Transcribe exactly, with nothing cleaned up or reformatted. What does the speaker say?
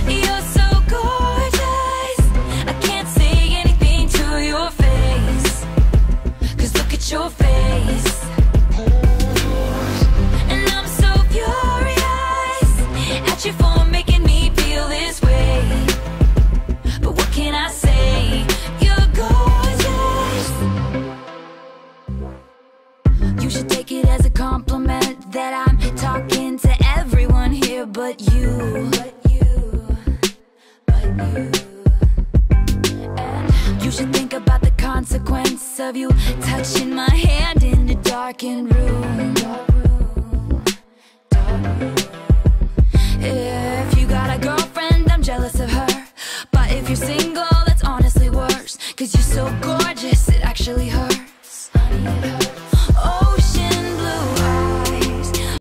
You're so gorgeous, I can't say anything to your face, 'cause look at your face. And I'm so furious at you for making me feel this way. But what can I say? You're gorgeous. You should take it as a compliment that I'm talking to everyone here but you. But you, but you. And you should think about the consequence of you touching my hand in a darkened room. Dark room, dark room.